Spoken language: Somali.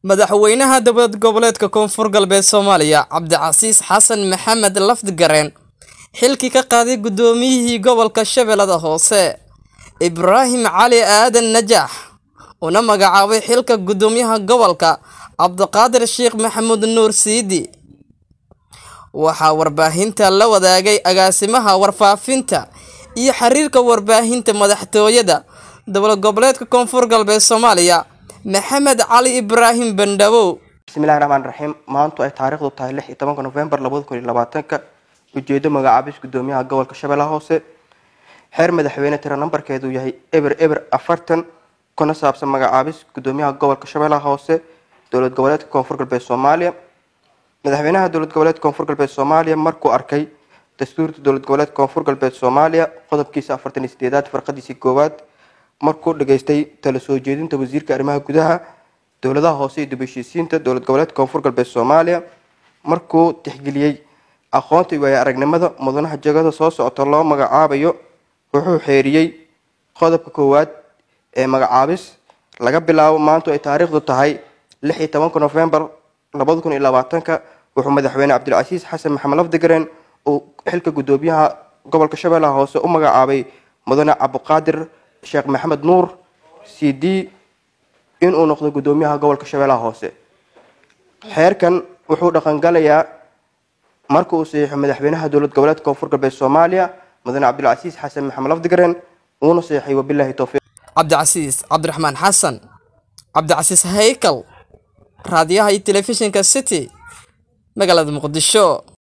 madaxweynaha dowlad goboleedka Koonfur Galbeed Soomaaliya Cabdicasiis Xasan Maxamed Lafdgareen xilkii ka qaaday gudoomiyihii gobolka Shabeellada Hoose Ibraahim Cali Aadan Najaax una magacaabay xilka gudoomiyaha gobolka Cabdiqaadir Sheekh Maxamuud Nuur Siidi waxa warbaahinta la wadaagay agaasimaha warfaafinta iyo xiriirka warbaahinta madaxtooyada dowlad goboleedka Koonfur Galbeed Soomaaliya محمد علي إبراهيم بندبو بسم الله الرحمن الرحيم maanta ay taariikhdu tahay 16 November 2020 ujeedo magacaabis gudoomiyaha gobolka Shabeellaha Hoose xeer madaxweyne tira nambarkeedu yahay eber 40 kuna saabsan magacaabis gudoomiyaha gobolka Shabeellaha Hoose dowlad goboleedka Koonfur Galbeed Soomaaliya madaxweynaha dowlad goboleedka Koonfur Galbeed Soomaaliya markuu arkay dastuurka dowlad goboleedka Koonfur Galbeed Soomaaliya qodobkiisa 48 farqadiisa koowaad markuu dhageystay talo soo jeedinta wasiirka arrimaha gudaha dowladaha hoose iyo dib-u-heshiisiinta dowlad goboleedka Koonfur Galbeed Soomaaliya markuu tixgeliyay aqoonta iyo aragnimada mudanaha jagada soo socota loo magacaabayo wuxuu xeeriyay qodobka koowaad ee magacaabis laga bilaabo maanta ay taariikhdu tahay 16 November 2020 wuxuu madaxweyne Cabdicasiis Xasan Maxamed Lafdgareen oo xilka gudoomiyaha gobolka Shabeellaha Hoose u magacaabay mudane Cabdiqaadir Sheekh Maxamed Nuur Siidi in uu noqdo gudoomiyaha gobolka Shabeellaha Hoose xeerkan wuxuu dhaqan galayaa markuu saxiixo madaxweynaha dowlad goboleedka Koonfur Galbeed Soomaaliya mudane Cabdicasiis Xasan Maxamed Lafdgareen uu saxiixay wabillahi tawfiiq Cabdicasiis Cabdiraxmaan Xasan Cabdicasiis Haykal raadiyaha iyo telefishinka City magaalada Muqdisho.